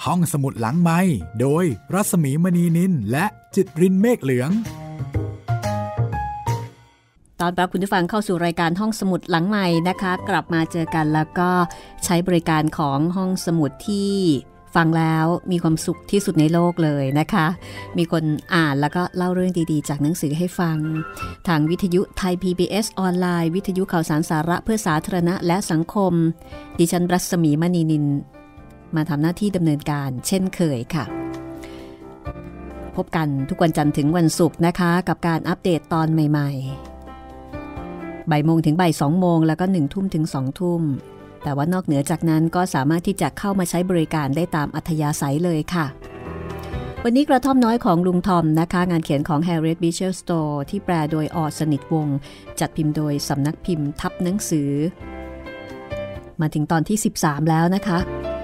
ห้องสมุดหลังไมค์โดยรัศมีมณีนินและจิตรินเมฆเหลืองตอนรับคุณผู้ฟังเข้าสู่รายการห้องสมุดหลังใหม่นะคะกลับมาเจอกันแล้วก็ใช้บริการของห้องสมุดที่ฟังแล้วมีความสุขที่สุดในโลกเลยนะคะมีคนอ่านแล้วก็เล่าเรื่องดีๆจากหนังสือให้ฟังทางวิทยุไทย PBS ออนไลน์วิทยุข่าวสารสาระเพื่อสาธารณะและสังคมดิฉันรัศมีมณีนินมาทำหน้าที่ดำเนินการเช่นเคยค่ะพบกันทุกวันจันทร์ถึงวันศุกร์นะคะกับการอัปเดตตอนใหม่ๆบ่ายโมงถึงบ่าย2โมงแล้วก็1 ทุ่มถึง2 ทุ่มแต่ว่านอกเหนือจากนั้นก็สามารถที่จะเข้ามาใช้บริการได้ตามอัธยาศัยเลยค่ะวันนี้กระท่อมน้อยของลุงทอมนะคะงานเขียนของ Harriet Beecher Stowe ที่แปลโดยอ.สนิทวงศ์จัดพิมพ์โดยสำนักพิมพ์ทับหนังสือมาถึงตอนที่13แล้วนะคะ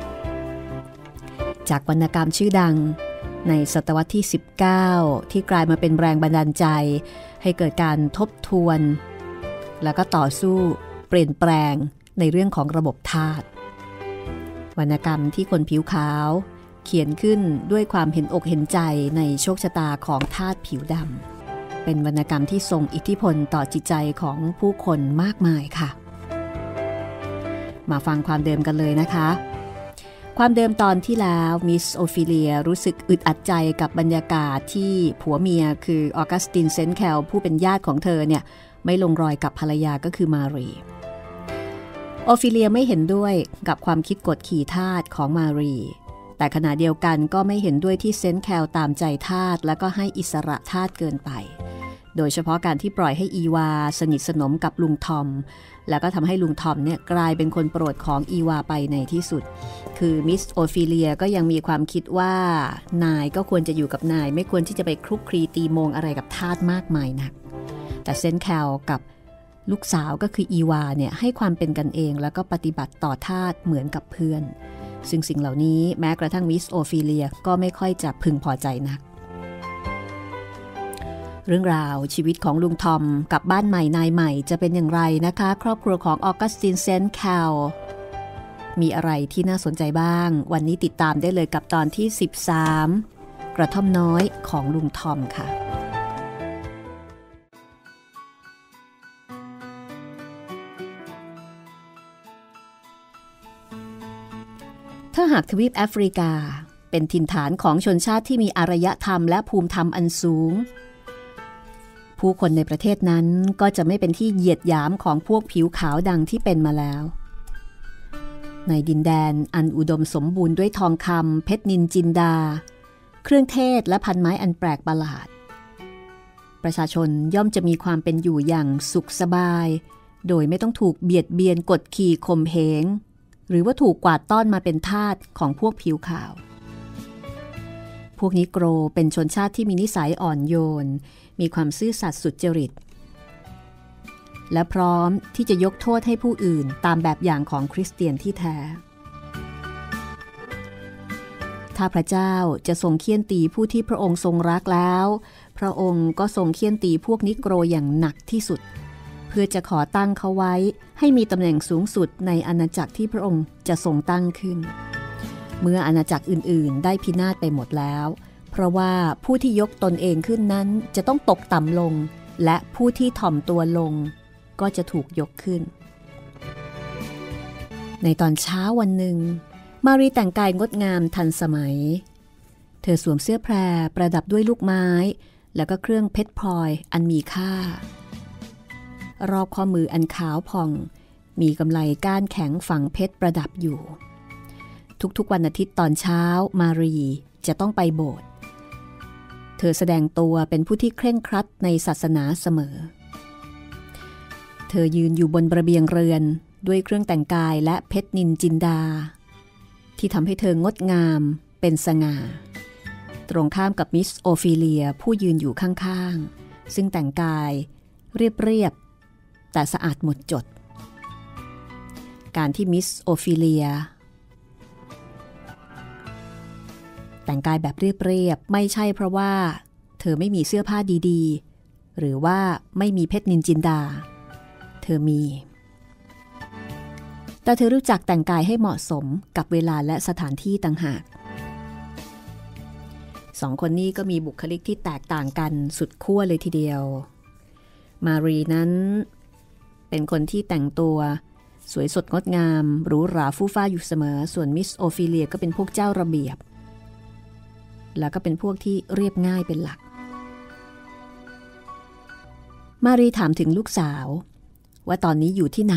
จากวรรณกรรมชื่อดังในศตวรรษที่19ที่กลายมาเป็นแรงบันดาลใจให้เกิดการทบทวนแล้วก็ต่อสู้เปลี่ยนแปลงในเรื่องของระบบทาสวรรณกรรมที่คนผิวขาวเขียนขึ้นด้วยความเห็นอกเห็นใจในโชคชะตาของทาสผิวดำเป็นวรรณกรรมที่ทรงอิทธิพลต่อจิตใจของผู้คนมากมายค่ะมาฟังความเดิมกันเลยนะคะความเดิมตอนที่แล้วมิสโอฟิเลียรู้สึกอึดอัดใจกับบรรยากาศที่ผัวเมียคือออกัสตินเซนต์แคลผู้เป็นญาติของเธอเนี่ยไม่ลงรอยกับภรรยาก็คือมารีโอฟิเลียไม่เห็นด้วยกับความคิดกดขี่ทาสของมารีแต่ขณะเดียวกันก็ไม่เห็นด้วยที่เซนต์แคลตามใจทาสแล้วก็ให้อิสระทาสเกินไปโดยเฉพาะการที่ปล่อยให้อีวาสนิทสนมกับลุงทอมแล้วก็ทำให้ลุงทอมเนี่ยกลายเป็นคนโปรดของอีวาไปในที่สุดคือมิสโอฟิเลียก็ยังมีความคิดว่านายก็ควรจะอยู่กับนายไม่ควรที่จะไปคลุกคลีตีโมงอะไรกับทาสมากมายนักแต่เซนต์แคลกับลูกสาวก็คืออีวาเนี่ยให้ความเป็นกันเองแล้วก็ปฏิบัติต่อทาสเหมือนกับเพื่อนซึ่งสิ่งเหล่านี้แม้กระทั่งมิสโอฟิเลียก็ไม่ค่อยจะพึงพอใจนักเรื่องราวชีวิตของลุงทอมกับบ้านใหม่นายใหม่จะเป็นอย่างไรนะคะครอบครัวของออกัสตินเซนต์แคลมีอะไรที่น่าสนใจบ้างวันนี้ติดตามได้เลยกับตอนที่13กระท่อมน้อยของลุงทอมค่ะถ้าหากทวีปแอฟริกาเป็นถิ่นฐานของชนชาติที่มีอารยธรรมและภูมิธรรมอันสูงผู้คนในประเทศนั้นก็จะไม่เป็นที่เหยียดหยามของพวกผิวขาวดังที่เป็นมาแล้วในดินแดนอันอุดมสมบูรณ์ด้วยทองคำเพชรนินจินดาเครื่องเทศและพันไม้อันแปลกประหลาดประชาชนย่อมจะมีความเป็นอยู่อย่างสุขสบายโดยไม่ต้องถูกเบียดเบียนกดขี่ข่มเหงหรือว่าถูกกวาดต้อนมาเป็นทาสของพวกผิวขาวพวกนิโกรเป็นชนชาติที่มีนิสัยอ่อนโยนมีความซื่อสัตย์สุจริตและพร้อมที่จะยกโทษให้ผู้อื่นตามแบบอย่างของคริสเตียนที่แท้ถ้าพระเจ้าจะทรงเฆี่ยนตีผู้ที่พระองค์ทรงรักแล้วพระองค์ก็ทรงเฆี่ยนตีพวกนิโกรอย่างหนักที่สุดเพื่อจะขอตั้งเขาไว้ให้มีตำแหน่งสูงสุดในอาณาจักรที่พระองค์จะทรงตั้งขึ้นเมื่ออาณาจักรอื่นๆได้พินาศไปหมดแล้วเพราะว่าผู้ที่ยกตนเองขึ้นนั้นจะต้องตกต่ำลงและผู้ที่ถ่อมตัวลงก็จะถูกยกขึ้นในตอนเช้าวันหนึ่งมารีแต่งกายงดงามทันสมัยเธอสวมเสื้อแพรประดับด้วยลูกไม้แล้วก็เครื่องเพชรพลอยอันมีค่ารอบข้อมืออันขาวผ่องมีกำไลก้านแข็งฝังเพชรประดับอยู่ทุกๆวันอาทิตย์ตอนเช้ามารีจะต้องไปโบสถ์เธอแสดงตัวเป็นผู้ที่เคร่งครัดในศาสนาเสมอเธอยืนอยู่บนระเบียงเรือนด้วยเครื่องแต่งกายและเพชรนินจินดาที่ทำให้เธองดงามเป็นสง่าตรงข้ามกับมิสโอฟิเลียผู้ยืนอยู่ข้างๆซึ่งแต่งกายเรียบๆแต่สะอาดหมดจดการที่มิสโอฟิเลียแต่งกายแบบเรียบๆไม่ใช่เพราะว่าเธอไม่มีเสื้อผ้าดีๆหรือว่าไม่มีเพชรนินจินดาเธอมีแต่เธอรู้จักแต่งกายให้เหมาะสมกับเวลาและสถานที่ต่างหากสองคนนี้ก็มีบุคลิกที่แตกต่างกันสุดขั้วเลยทีเดียวมารีนั้นเป็นคนที่แต่งตัวสวยสดงดงามหรูหราฟู่ฟ้าอยู่เสมอส่วนมิสโอฟิเลียก็เป็นพวกเจ้าระเบียบแล้วก็เป็นพวกที่เรียบง่ายเป็นหลักมารีถามถึงลูกสาวว่าตอนนี้อยู่ที่ไหน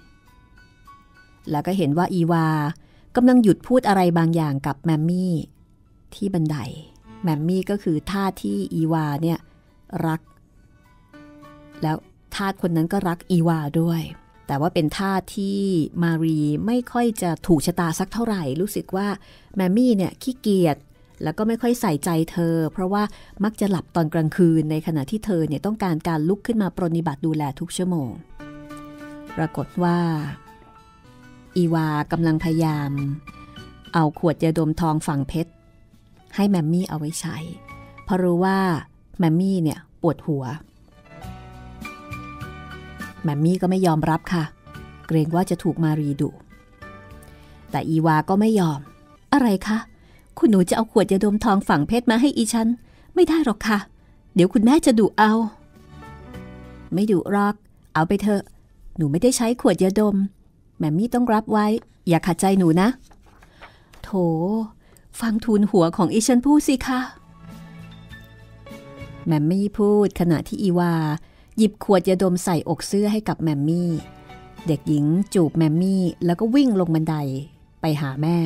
แล้วก็เห็นว่าอีวากำลังหยุดพูดอะไรบางอย่างกับแมมมี่ที่บันไดแมมมี่ก็คือทาสที่อีวาเนี่ยรักแล้วทาสคนนั้นก็รักอีวาด้วยแต่ว่าเป็นทาสที่มารีไม่ค่อยจะถูกชะตาสักเท่าไหร่รู้สึกว่าแมมมี่เนี่ยขี้เกียจแล้วก็ไม่ค่อยใส่ใจเธอเพราะว่ามักจะหลับตอนกลางคืนในขณะที่เธอเนี่ยต้องการลุกขึ้นมาปรนนิบัติดูแลทุกชั่วโมงปรากฏว่าอีวากำลังพยายามเอาขวดยาดมทองฝังเพชรให้แมมมี่เอาไว้ใช้เพราะรู้ว่าแมมมี่เนี่ยปวดหัวแมมมี่ก็ไม่ยอมรับค่ะเกรงว่าจะถูกมารีดุแต่อีวาก็ไม่ยอมอะไรคะคุณหนูจะเอาขวดยาดมทองฝังเพชรมาให้อีฉันไม่ได้หรอกค่ะเดี๋ยวคุณแม่จะดุเอาไม่ดุหรอกเอาไปเถอะหนูไม่ได้ใช้ขวดยาดมแมมมี่ต้องรับไว้อย่าขัดใจหนูนะโถฟังทูลหัวของอีฉันพูดสิคะแมมมี่พูดขณะที่อีวาหยิบขวดยาดมใส่อกเสื้อให้กับแมมมี่เด็กหญิงจูบแมมมี่แล้วก็วิ่งลงบันไดไปหาแม่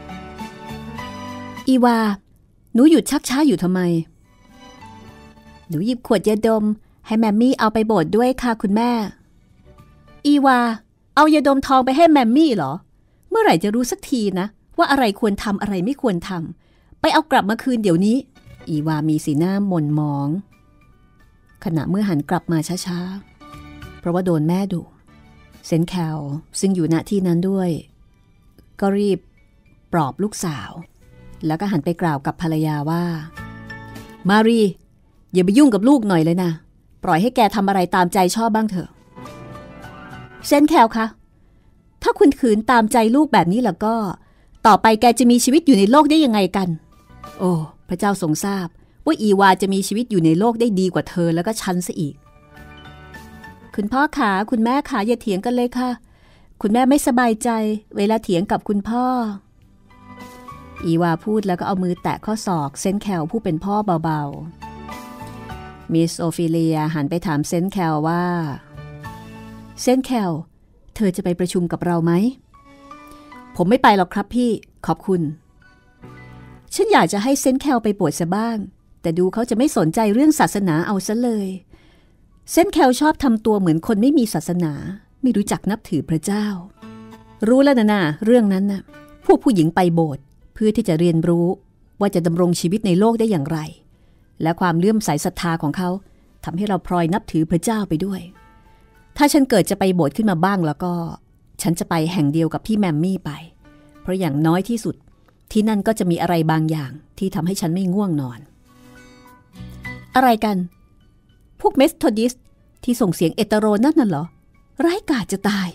อีวาหนูหยุดชักช้าอยู่ทำไมหนูหยิบขวดยาดมให้แมมมี่เอาไปโบสถ์ด้วยค่ะคุณแม่อีวาเอายาดมทองไปให้แมมมี่เหรอเมื่อไหร่จะรู้สักทีนะว่าอะไรควรทำอะไรไม่ควรทำไปเอากลับมาคืนเดี๋ยวนี้อีวามีสีหน้าหม่นหมองขณะเมื่อหันกลับมาช้าๆเพราะว่าโดนแม่ดุเซนแคลซึ่งอยู่ณที่นั้นด้วยก็รีบปลอบลูกสาวแล้วก็หันไปกล่าวกับภรรยาว่ามารีอย่าไปยุ่งกับลูกหน่อยเลยนะปล่อยให้แกทำอะไรตามใจชอบบ้างเถอะเซนแคลคะถ้าคุณขืนตามใจลูกแบบนี้แล้วก็ต่อไปแกจะมีชีวิตอยู่ในโลกได้ยังไงกันโอ้พระเจ้าทรงทราบว่าอีวาจะมีชีวิตอยู่ในโลกได้ดีกว่าเธอแล้วก็ฉันซะอีกคุณพ่อขาคุณแม่ขาอย่าเถียงกันเลยค่ะคุณแม่ไม่สบายใจเวลาเถียงกับคุณพ่ออีวาพูดแล้วก็เอามือแตะข้อศอกเซนแคลผู้เป็นพ่อเบาๆมิสโอฟิเลียหันไปถามเซนแคลว่าเซนแคลเธอจะไปประชุมกับเราไหมผมไม่ไปหรอกครับพี่ขอบคุณฉันอยากจะให้เซนแคลไปโปรดซะบ้างแต่ดูเขาจะไม่สนใจเรื่องศาสนาเอาซะเลยเซนแคลชอบทำตัวเหมือนคนไม่มีศาสนาไม่รู้จักนับถือพระเจ้ารู้แล้วนะเรื่องนั้นนะพวกผู้หญิงไปโบสถ์เพื่อที่จะเรียนรู้ว่าจะดำรงชีวิตในโลกได้อย่างไรและความเลื่อมใสศรัทธาของเขาทำให้เราพลอยนับถือพระเจ้าไปด้วยถ้าฉันเกิดจะไปโบสถ์ขึ้นมาบ้างแล้วก็ฉันจะไปแห่งเดียวกับพี่แมมมี่ไปเพราะอย่างน้อยที่สุดที่นั่นก็จะมีอะไรบางอย่างที่ทำให้ฉันไม่ง่วงนอนอะไรกันพวกเมธอดิสต์ที่ส่งเสียงเอตโรนั่นน่ะเหรอร้ายกาจจะตาย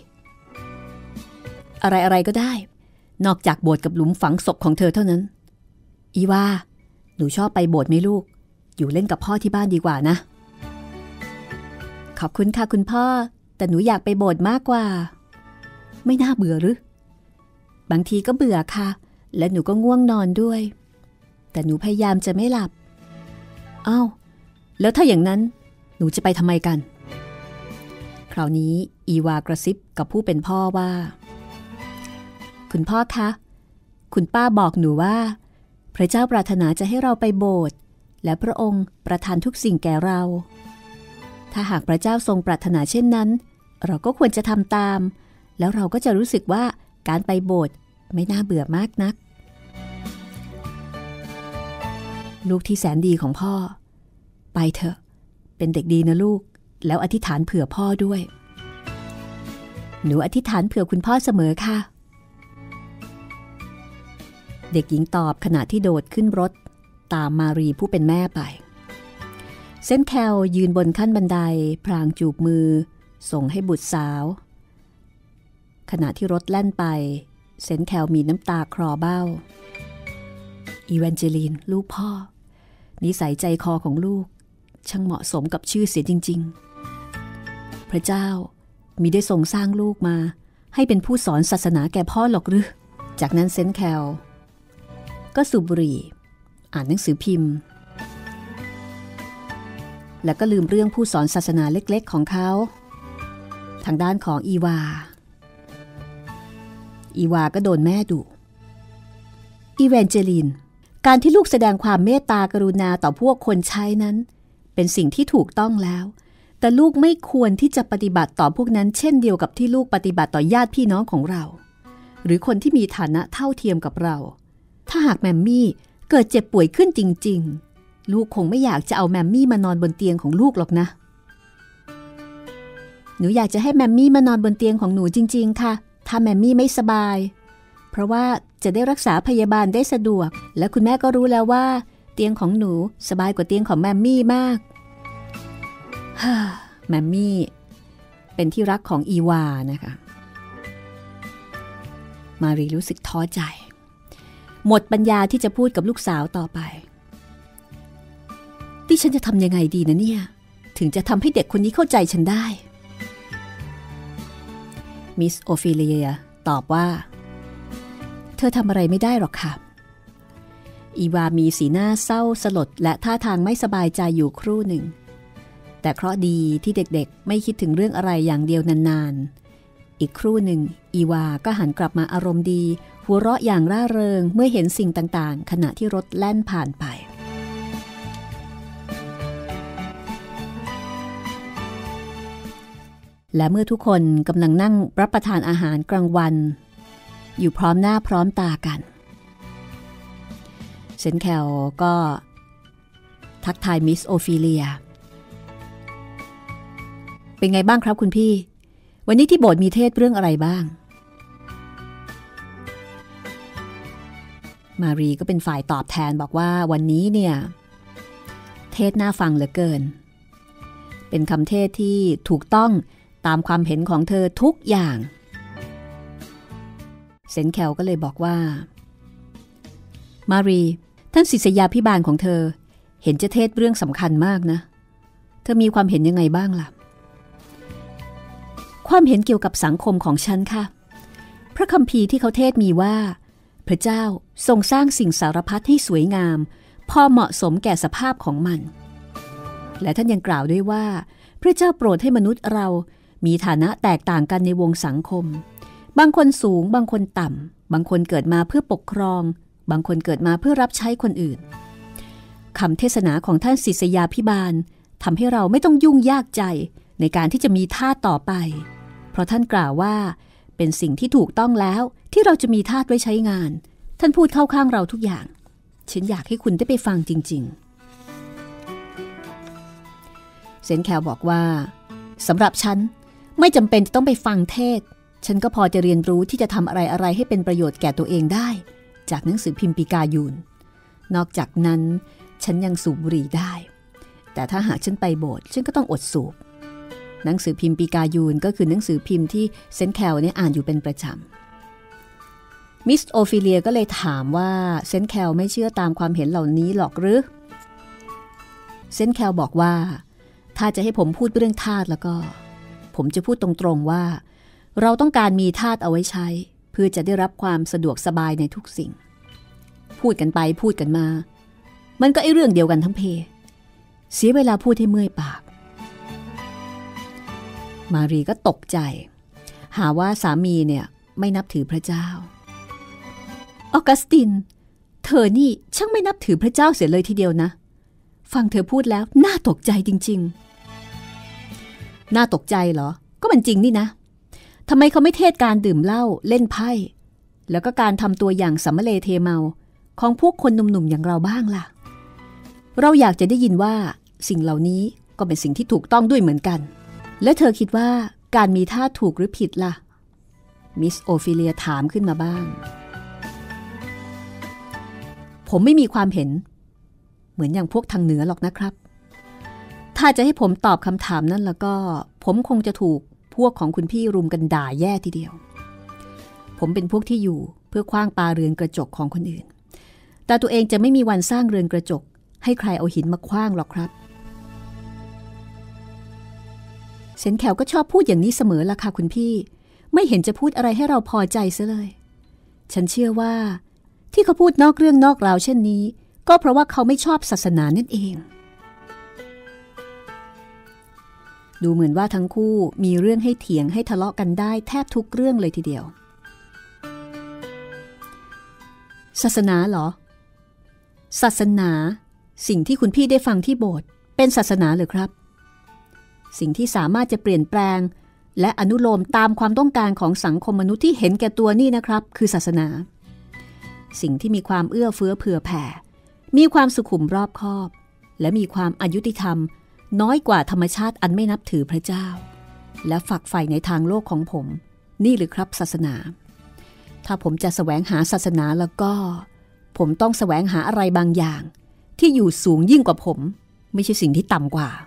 อะไรก็ได้นอกจากโบสถ์กับหลุมฝังศพของเธอเท่านั้นอีวาหนูชอบไปโบสถ์ไหมลูกอยู่เล่นกับพ่อที่บ้านดีกว่านะขอบคุณค่ะคุณพ่อแต่หนูอยากไปโบสถ์มากกว่าไม่น่าเบื่อหรือบางทีก็เบื่อค่ะและหนูก็ง่วงนอนด้วยแต่หนูพยายามจะไม่หลับอ้าวแล้วถ้าอย่างนั้นหนูจะไปทำไมกันคราวนี้อีวากระซิบกับผู้เป็นพ่อว่าคุณพ่อคะคุณป้าบอกหนูว่าพระเจ้าปรารถนาจะให้เราไปโบสถ์และพระองค์ประทานทุกสิ่งแก่เราถ้าหากพระเจ้าทรงปรารถนาเช่นนั้นเราก็ควรจะทำตามแล้วเราก็จะรู้สึกว่าการไปโบสถ์ไม่น่าเบื่อมากนักลูกที่แสนดีของพ่อไปเถอะเป็นเด็กดีนะลูกแล้วอธิษฐานเผื่อพ่อด้วยหนูอธิษฐานเผื่อคุณพ่อเสมอค่ะเด็กหญิงตอบขณะที่โดดขึ้นรถตามมารีผู้เป็นแม่ไปเซนแคลยืนบนขั้นบันไดพลางจูบมือส่งให้บุตรสาวขณะที่รถแล่นไปเซนแคลมีน้ำตาคลอเบ้าอีแวนเจลีนลูกพ่อนิสัยใจคอของลูกช่างเหมาะสมกับชื่อเสียจริงๆพระเจ้ามิได้ทรงสร้างลูกมาให้เป็นผู้สอนศาสนาแก่พ่อหรอกหรือจากนั้นเซนต์แคลก็สูบบุหรี่อ่านหนังสือพิมพ์แล้วก็ลืมเรื่องผู้สอนศาสนาเล็กๆของเขาทางด้านของอีวาก็โดนแม่ดุอีแวนเจลินการที่ลูกแสดงความเมตตากรุณาต่อพวกคนใช้นั้นเป็นสิ่งที่ถูกต้องแล้วแต่ลูกไม่ควรที่จะปฏิบัติต่อพวกนั้นเช่นเดียวกับที่ลูกปฏิบัติต่อญาติพี่น้องของเราหรือคนที่มีฐานะเท่าเทียมกับเราถ้าหากแมมมี่เกิดเจ็บป่วยขึ้นจริงๆลูกคงไม่อยากจะเอาแมมมี่มานอนบนเตียงของลูกหรอกนะหนูอยากจะให้แมมมี่มานอนบนเตียงของหนูจริงๆค่ะถ้าแมมมี่ไม่สบายเพราะว่าจะได้รักษาพยาบาลได้สะดวกและคุณแม่ก็รู้แล้วว่าเตียงของหนูสบายกว่าเตียงของแมมมี่มากแมมมี่เป็นที่รักของอีวานะคะมารีรู้สึกท้อใจหมดปัญญาที่จะพูดกับลูกสาวต่อไปดิฉันจะทำยังไงดีนะเนี่ยถึงจะทำให้เด็กคนนี้เข้าใจฉันได้มิสโอฟิเลียตอบว่าเธอทำอะไรไม่ได้หรอกค่ะอีวามีสีหน้าเศร้าสลดและท่าทางไม่สบายใจอยู่ครู่หนึ่งแต่เคราะห์ดีที่เด็กๆไม่คิดถึงเรื่องอะไรอย่างเดียวนานๆอีกครู่หนึ่งอีวาก็หันกลับมาอารมณ์ดีหัวเราะอย่างร่าเริงเมื่อเห็นสิ่งต่างๆขณะที่รถแล่นผ่านไปและเมื่อทุกคนกำลังนั่งรับประทานอาหารกลางวันอยู่พร้อมหน้าพร้อมตากันเซนต์แคลก็ทักทายมิสโอฟิเลียเป็นไงบ้างครับคุณพี่วันนี้ที่โบสถ์มีเทศเรื่องอะไรบ้างมารีก็เป็นฝ่ายตอบแทนบอกว่าวันนี้เนี่ยเทศน่าฟังเหลือเกินเป็นคำเทศที่ถูกต้องตามความเห็นของเธอทุกอย่างเซนต์แคลก็เลยบอกว่ามารีท่านศิษยาภิบาลของเธอเห็นจะเทศเรื่องสำคัญมากนะเธอมีความเห็นยังไงบ้างล่ะความเห็นเกี่ยวกับสังคมของฉันค่ะพระคัมภีร์ที่เขาเทศมีว่าพระเจ้าทรงสร้างสิ่งสารพัดให้สวยงามพอเหมาะสมแก่สภาพของมันและท่านยังกล่าวด้วยว่าพระเจ้าโปรดให้มนุษย์เรามีฐานะแตกต่างกันในวงสังคมบางคนสูงบางคนต่ำบางคนเกิดมาเพื่อปกครองบางคนเกิดมาเพื่อรับใช้คนอื่นคำเทศนาของท่านศิษยาภิบาลทำให้เราไม่ต้องยุ่งยากใจในการที่จะมีทาสต่อไปเพราะท่านกล่าวว่าเป็นสิ่งที่ถูกต้องแล้วที่เราจะมีทาสไว้ใช้งานท่านพูดเข้าข้างเราทุกอย่างฉันอยากให้คุณได้ไปฟังจริงๆเซนต์แคลบอกว่าสำหรับฉันไม่จำเป็นจะต้องไปฟังเทศฉันก็พอจะเรียนรู้ที่จะทำอะไรให้เป็นประโยชน์แก่ตัวเองได้จากหนังสือพิมพ์ปีกายูนนอกจากนั้นฉันยังสูบบุหรี่ได้แต่ถ้าหากฉันไปโบสถ์ฉันก็ต้องอดสูบหนังสือพิมพ์ปีกายูนก็คือหนังสือพิมพ์ที่เซนต์แคลเนี่ยอ่านอยู่เป็นประจำมิสโอฟิเลียก็เลยถามว่าเซนต์แคลไม่เชื่อตามความเห็นเหล่านี้หรอกหรือเซนต์แคลบอกว่าถ้าจะให้ผมพูดเรื่องทาสแล้วก็ผมจะพูดตรงๆว่าเราต้องการมีทาสเอาไว้ใช้เพื่อจะได้รับความสะดวกสบายในทุกสิ่งพูดกันไปพูดกันมามันก็ไอ้เรื่องเดียวกันทั้งเพเสียเวลาพูดให้เมื่อยปากมารีก็ตกใจหาว่าสามีเนี่ยไม่นับถือพระเจ้าออกัสตินเธอนี่ช่างไม่นับถือพระเจ้าเสียเลยทีเดียวนะฟังเธอพูดแล้วน่าตกใจจริงๆน่าตกใจเหรอก็มันจริงนี่นะทำไมเขาไม่เทศการดื่มเหล้าเล่นไพ่แล้วก็การทำตัวอย่างสัมมะเลเทเมาของพวกคนหนุ่มๆอย่างเราบ้างล่ะเราอยากจะได้ยินว่าสิ่งเหล่านี้ก็เป็นสิ่งที่ถูกต้องด้วยเหมือนกันและเธอคิดว่าการมีท่าถูกหรือผิดล่ะมิสโอฟิเลียถามขึ้นมาบ้างผมไม่มีความเห็นเหมือนอย่างพวกทางเหนือหรอกนะครับถ้าจะให้ผมตอบคำถามนั้นแล้วก็ผมคงจะถูกพวกของคุณพี่รุมกันด่าแย่ทีเดียวผมเป็นพวกที่อยู่เพื่อขว้างปาเรือนกระจกของคนอื่นแต่ตัวเองจะไม่มีวันสร้างเรือนกระจกให้ใครเอาหินมาขว้างหรอกครับเซนแคลก็ชอบพูดอย่างนี้เสมอล่ะค่ะคุณพี่ไม่เห็นจะพูดอะไรให้เราพอใจซะเลยฉันเชื่อว่าที่เขาพูดนอกเรื่องนอกราวเช่นนี้ก็เพราะว่าเขาไม่ชอบศาสนานั่นเองดูเหมือนว่าทั้งคู่มีเรื่องให้เถียงให้ทะเลาะกันได้แทบทุกเรื่องเลยทีเดียวศาสนาเหรอศาสนาสิ่งที่คุณพี่ได้ฟังที่โบสถ์เป็นศาสนาหรือครับสิ่งที่สามารถจะเปลี่ยนแปลงและอนุโลมตามความต้องการของสังคมมนุษย์ที่เห็นแก่ตัวนี่นะครับคือศาสนาสิ่งที่มีความเอื้อเฟื้อเผื่อแผ่มีความสุขุมรอบคอบและมีความอายุติธรรมน้อยกว่าธรรมชาติอันไม่นับถือพระเจ้าและฝักใฝ่ในทางโลกของผมนี่หรือครับศาสนาถ้าผมจะแสวงหาศาสนาแล้วก็ผมต้องแสวงหาอะไรบางอย่างที่อยู่สูงยิ่งกว่าผมไม่ใช่สิ่งที่ต่ำกว่า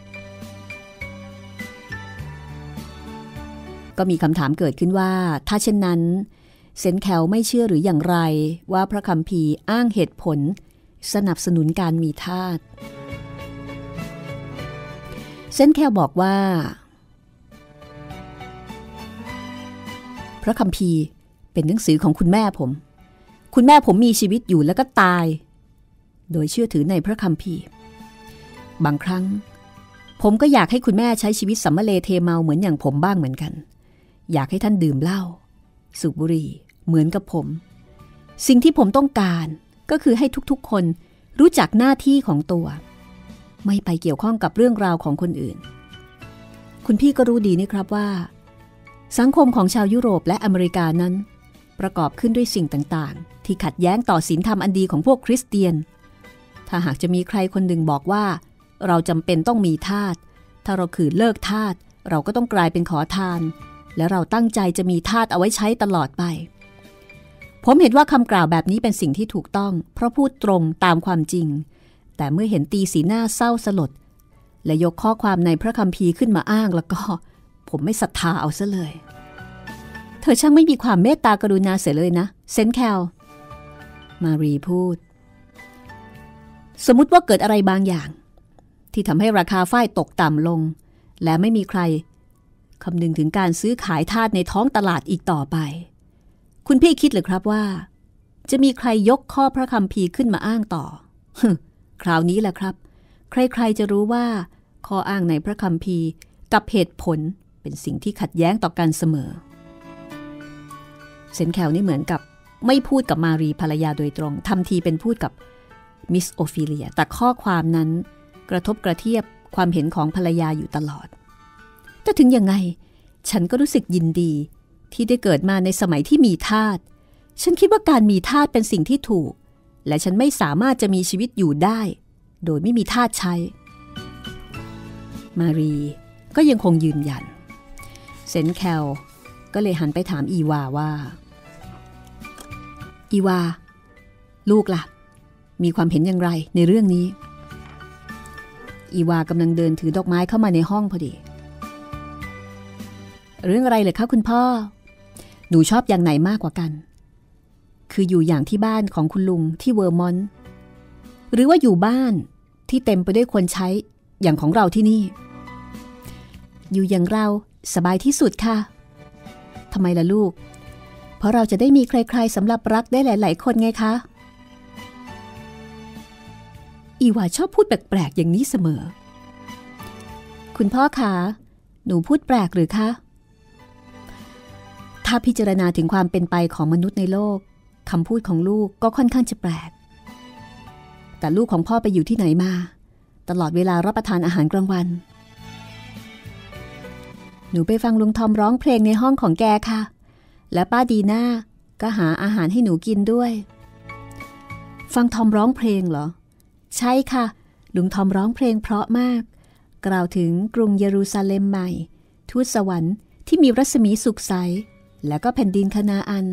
ก็มีคำถามเกิดขึ้นว่าถ้าเช่นนั้นเซนแคลไม่เชื่อหรืออย่างไรว่าพระคัมภีร์อ้างเหตุผลสนับสนุนการมีทาสเซนแคลบอกว่าพระคัมภีร์เป็นหนังสือของคุณแม่ผมมีชีวิตอยู่แล้วก็ตายโดยเชื่อถือในพระคัมภีร์บางครั้งผมก็อยากให้คุณแม่ใช้ชีวิตสัมมะเลเทเมาเหมือนอย่างผมบ้างเหมือนกันอยากให้ท่านดื่มเหล้าสูบบุหรี่เหมือนกับผมสิ่งที่ผมต้องการก็คือให้ทุกๆคนรู้จักหน้าที่ของตัวไม่ไปเกี่ยวข้องกับเรื่องราวของคนอื่นคุณพี่ก็รู้ดีนี่ครับว่าสังคมของชาวยุโรปและอเมริกานั้นประกอบขึ้นด้วยสิ่งต่างๆที่ขัดแย้งต่อศีลธรรมอันดีของพวกคริสเตียนถ้าหากจะมีใครคนหนึ่งบอกว่าเราจำเป็นต้องมีทาสถ้าเราขืนเลิกทาสเราก็ต้องกลายเป็นขอทานและเราตั้งใจจะมีทาสเอาไว้ใช้ตลอดไปผมเห็นว่าคำกล่าวแบบนี้เป็นสิ่งที่ถูกต้องเพราะพูดตรงตามความจริงแต่เมื่อเห็นตีสีหน้าเศร้าสลดและยกข้อความในพระคัมภีร์ขึ้นมาอ้างแล้วก็ผมไม่ศรัทธาเอาซะเลยเธอช่างไม่มีความเมตตากรุณาเสียเลยนะเซนแคลมารีพูดสมมุติว่าเกิดอะไรบางอย่างที่ทำให้ราคาฝ้ายตกต่ำลงและไม่มีใครคำนึงถึงการซื้อขายทาสในท้องตลาดอีกต่อไปคุณพี่คิดหรือครับว่าจะมีใครยกข้อพระคัมภีร์ขึ้นมาอ้างต่อ คราวนี้แหละครับใครๆจะรู้ว่าข้ออ้างในพระคัมภีร์กับเหตุผลเป็นสิ่งที่ขัดแย้งต่อกันเสมอเซนแคลนี่เหมือนกับไม่พูดกับมารีภรรยาโดยตรงทำทีเป็นพูดกับมิสโอฟิเลียแต่ข้อความนั้นกระทบกระเทียบความเห็นของภรรยาอยู่ตลอดแต่ถึงยังไงฉันก็รู้สึกยินดีที่ได้เกิดมาในสมัยที่มีทาสฉันคิดว่าการมีทาสเป็นสิ่งที่ถูกและฉันไม่สามารถจะมีชีวิตอยู่ได้โดยไม่มีทาสใช้มารีก็ยังคงยืนยันเซนแคลก็เลยหันไปถามอีวาว่าอีวาลูกล่ะมีความเห็นอย่างไรในเรื่องนี้อีวากำลังเดินถือดอกไม้เข้ามาในห้องพอดีเรื่องอะไรเลยคะคุณพ่อหนูชอบอย่างไหนมากกว่ากันคืออยู่อย่างที่บ้านของคุณลุงที่เวอร์มอนต์หรือว่าอยู่บ้านที่เต็มไปด้วยคนใช้อย่างของเราที่นี่อยู่อย่างเราสบายที่สุดค่ะทำไมล่ะลูกเพราะเราจะได้มีใครๆสำหรับรักได้หลายๆคนไงคะอีวาชอบพูดแปลกๆอย่างนี้เสมอคุณพ่อคะหนูพูดแปลกหรือคะถ้าพิจารณาถึงความเป็นไปของมนุษย์ในโลกคำพูดของลูกก็ค่อนข้างจะแปลกแต่ลูกของพ่อไปอยู่ที่ไหนมาตลอดเวลารับประทานอาหารกลางวันหนูไปฟังลุงทอมร้องเพลงในห้องของแกค่ะและป้าดีน่าก็หาอาหารให้หนูกินด้วยฟังทอมร้องเพลงเหรอใช่ค่ะลุงทอมร้องเพลงเพราะมากกล่าวถึงกรุงเยรูซาเล็มใหม่ทูตสวรรค์ที่มีรัศมีสุขใสและก็แผ่นดินคานาอัน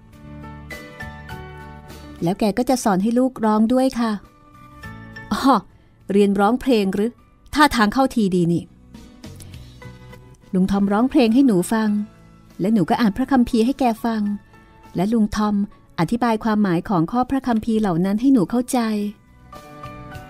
แล้วแกก็จะสอนให้ลูกร้องด้วยค่ะอ๋อเรียนร้องเพลงหรือท่าทางเข้าทีดีนี่ลุงทอมร้องเพลงให้หนูฟังและหนูก็อ่านพระคัมภีร์ให้แกฟังและลุงทอมอธิบายความหมายของข้อพระคัมภีร์เหล่านั้นให้หนูเข้าใจ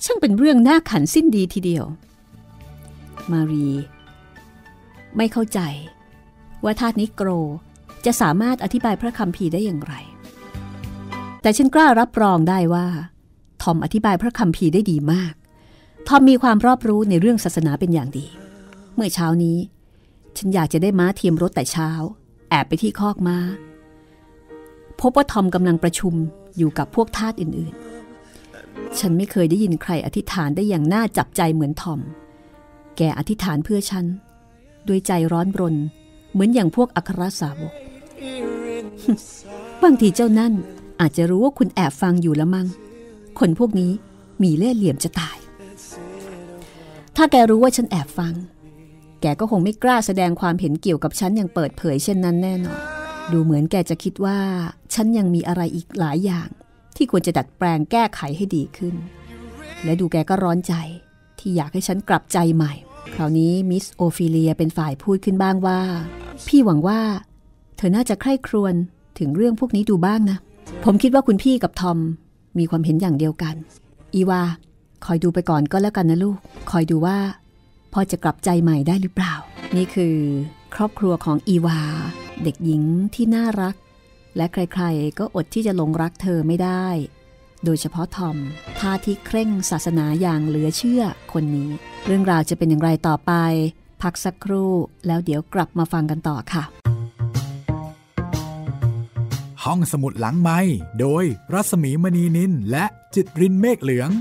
ช่างเป็นเรื่องน่าขันสิ้นดีทีเดียวมารีไม่เข้าใจว่าทาสนิโกรจะสามารถอธิบายพระคัมภีร์ได้อย่างไรแต่ฉันกล้ารับรองได้ว่าทอมอธิบายพระคัมภีร์ได้ดีมากทอมมีความรอบรู้ในเรื่องศาสนาเป็นอย่างดีเมื่อเช้านี้ฉันอยากจะได้ม้าเทียมรถแต่เช้าแอบไปที่คอกม้าพบว่าทอมกำลังประชุมอยู่กับพวกทาสอื่นๆฉันไม่เคยได้ยินใครอธิษฐานได้อย่างน่าจับใจเหมือนทอมแกอธิษฐานเพื่อฉันด้วยใจร้อนรนเหมือนอย่างพวกอัครสาวก บางทีเจ้านั่นอาจจะรู้ว่าคุณแอบฟังอยู่ละมั้งคนพวกนี้มีเล่ห์เหลี่ยมจะตายถ้าแกรู้ว่าฉันแอบฟังแกก็คงไม่กล้าแสดงความเห็นเกี่ยวกับฉันอย่างเปิดเผยเช่นนั้นแน่นอนดูเหมือนแกจะคิดว่าฉันยังมีอะไรอีกหลายอย่างที่ควรจะดัดแปลงแก้ไขให้ดีขึ้นและดูแกก็ร้อนใจที่อยากให้ฉันกลับใจใหม่คราวนี้มิสโอฟิเลียเป็นฝ่ายพูดขึ้นบ้างว่าพี่หวังว่าเธอน่าจะใคร่ครวญถึงเรื่องพวกนี้ดูบ้างนะผมคิดว่าคุณพี่กับทอมมีความเห็นอย่างเดียวกันอีวาคอยดูไปก่อนก็แล้วกันนะลูกคอยดูว่าพ่อจะกลับใจใหม่ได้หรือเปล่านี่คือครอบครัวของอีวาเด็กหญิงที่น่ารักและใครๆก็อดที่จะหลงรักเธอไม่ได้โดยเฉพาะทอมท่าที่เคร่งศาสนาอย่างเหลือเชื่อคนนี้เรื่องราวจะเป็นอย่างไรต่อไปพักสักครู่แล้วเดี๋ยวกลับมาฟังกันต่อค่ะห้องสมุดหลังไมค์โดยรัศมีมณีนินและจิตรินเมฆเหลือง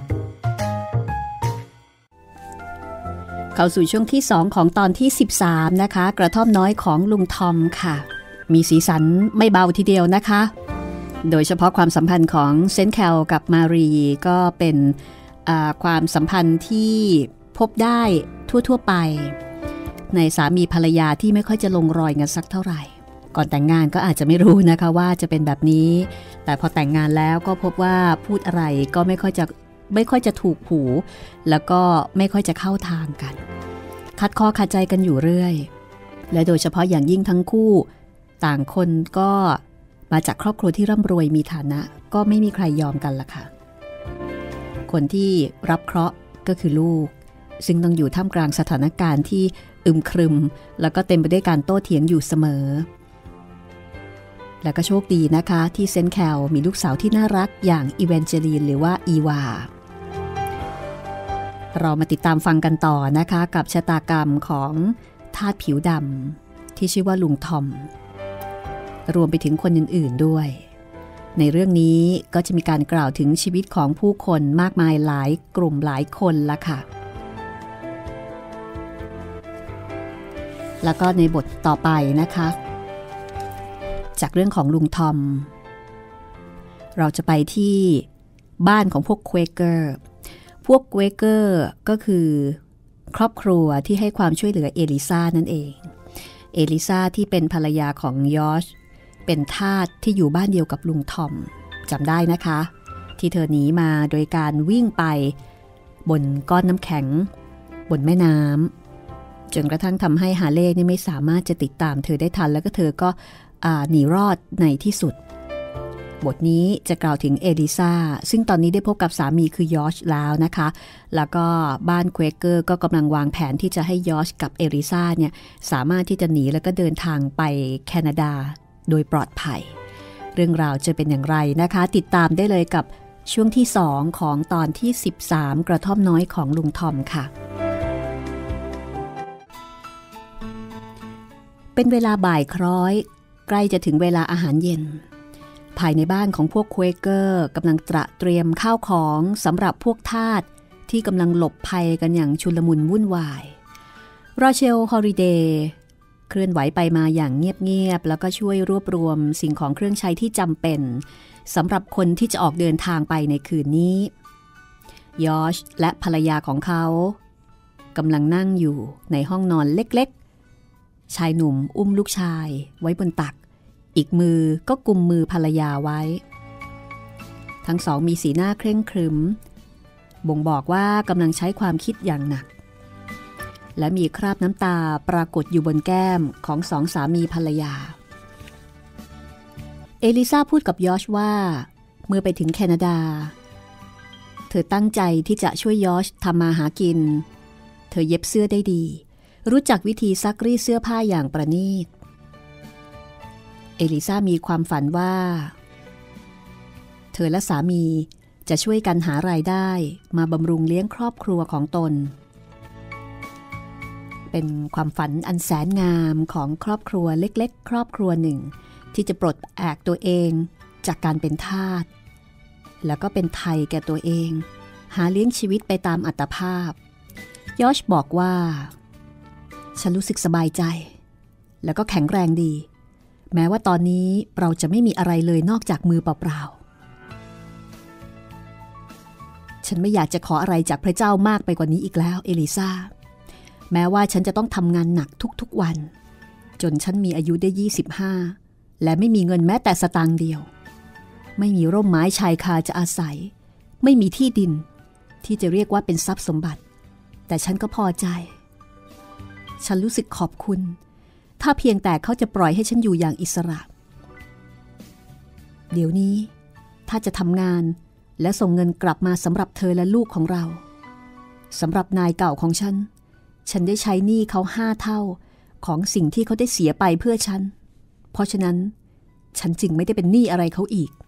เข้าสู่ช่วงที่2ของตอนที่13นะคะกระท่อมน้อยของลุงทอมค่ะมีสีสันไม่เบาทีเดียวนะคะโดยเฉพาะความสัมพันธ์ของเซนต์แคลกับมารีก็เป็นความสัมพันธ์ที่พบได้ทั่วๆไปในสามีภรรยาที่ไม่ค่อยจะลงรอยกันสักเท่าไหร่ก่อนแต่งงานก็อาจจะไม่รู้นะคะว่าจะเป็นแบบนี้แต่พอแต่งงานแล้วก็พบว่าพูดอะไรก็ไม่ค่อยจะถูกหูแล้วก็ไม่ค่อยจะเข้าทางกันขัดคอขัดใจกันอยู่เรื่อยและโดยเฉพาะอย่างยิ่งทั้งคู่ต่างคนก็มาจากครอบครัวที่ร่ำรวยมีฐานะก็ไม่มีใครยอมกันล่ะค่ะคนที่รับเคราะห์ก็คือลูกซึ่งต้องอยู่ท่ามกลางสถานการณ์ที่อึมครึมแล้วก็เต็มไปด้วยการโต้เถียงอยู่เสมอและก็โชคดีนะคะที่เซนต์แคลมีลูกสาวที่น่ารักอย่างอีแวนเจลีนหรือว่าอีวาเรามาติดตามฟังกันต่อนะคะกับชะตากรรมของทาสผิวดำที่ชื่อว่าลุงทอมรวมไปถึงคนอื่นๆด้วยในเรื่องนี้ก็จะมีการกล่าวถึงชีวิตของผู้คนมากมายหลายกลุ่มหลายคนละค่ะแล้วก็ในบทต่อไปนะคะจากเรื่องของลุงทอมเราจะไปที่บ้านของพวกเควเกอร์ก็คือครอบครัวที่ให้ความช่วยเหลือเอลิซานั่นเองเอลิซาที่เป็นภรรยาของยอชเป็นทาสที่อยู่บ้านเดียวกับลุงทอมจำได้นะคะที่เธอหนีมาโดยการวิ่งไปบนก้อนน้ำแข็งบนแม่น้ำจนกระทั่งทำให้ฮาเล่ไม่สามารถจะติดตามเธอได้ทันแล้วก็เธอก็หนีรอดในที่สุดบทนี้จะกล่าวถึงเอลิซาซึ่งตอนนี้ได้พบกับสามีคือยอชแล้วนะคะแล้วก็บ้านเควเกอร์ก็กำลังวางแผนที่จะให้ยอชกับเอลิซาเนี่ยสามารถที่จะหนีแล้วก็เดินทางไปแคนาดาโดยปลอดภัยเรื่องราวจะเป็นอย่างไรนะคะติดตามได้เลยกับช่วงที่2ของตอนที่13กระท่อมน้อยของลุงทอมค่ะเป็นเวลาบ่ายคล้อยใกล้จะถึงเวลาอาหารเย็นภายในบ้านของพวกเควเกอร์กำลังเตรียมข้าวของสำหรับพวกทาสที่กำลังหลบภัยกันอย่างชุลมุนวุ่นวายราเชลฮอริเดย์เคลื่อนไหวไปมาอย่างเงียบๆแล้วก็ช่วยรวบรวมสิ่งของเครื่องใช้ที่จำเป็นสำหรับคนที่จะออกเดินทางไปในคืนนี้ยอชและภรรยาของเขากำลังนั่งอยู่ในห้องนอนเล็กๆชายหนุ่มอุ้มลูกชายไว้บนตักอีกมือก็กุมมือภรรยาไว้ทั้งสองมีสีหน้าเคร่งครึ้มบ่งบอกว่ากำลังใช้ความคิดอย่างหนักและมีคราบน้ำตาปรากฏอยู่บนแก้มของสองสามีภรรยาเอลิซาพูดกับยอชว่าเมื่อไปถึงแคนาดาเธอตั้งใจที่จะช่วยยอชทำมาหากินเธอเย็บเสื้อได้ดีรู้จักวิธีซักรีดเสื้อผ้าอย่างประณีตเอลิซามีความฝันว่าเธอและสามีจะช่วยกันหารายได้มาบำรุงเลี้ยงครอบครัวของตนเป็นความฝันอันแสนงามของครอบครัวเล็กๆครอบครัวหนึ่งที่จะปลดแอกตัวเองจากการเป็นทาสแล้วก็เป็นไทยแก่ตัวเองหาเลี้ยงชีวิตไปตามอัตภาพยอชบอกว่าฉันรู้สึกสบายใจแล้วก็แข็งแรงดีแม้ว่าตอนนี้เราจะไม่มีอะไรเลยนอกจากมือเปล่าๆฉันไม่อยากจะขออะไรจากพระเจ้ามากไปกว่านี้อีกแล้วเอลิซาแม้ว่าฉันจะต้องทำงานหนักทุกๆวันจนฉันมีอายุได้25และไม่มีเงินแม้แต่สตางค์เดียวไม่มีร่มไม้ชายคาจะอาศัยไม่มีที่ดินที่จะเรียกว่าเป็นทรัพย์สมบัติแต่ฉันก็พอใจฉันรู้สึกขอบคุณถ้าเพียงแต่เขาจะปล่อยให้ฉันอยู่อย่างอิสระเดี๋ยวนี้ถ้าจะทำงานและส่งเงินกลับมาสำหรับเธอและลูกของเราสำหรับนายเก่าของฉันได้ใช้หนี้เขา5 เท่าของสิ่งที่เขาได้เสียไปเพื่อฉันเพราะฉะนั้นฉันจึงไม่ได้เป็นหนี้อะไรเขาอีก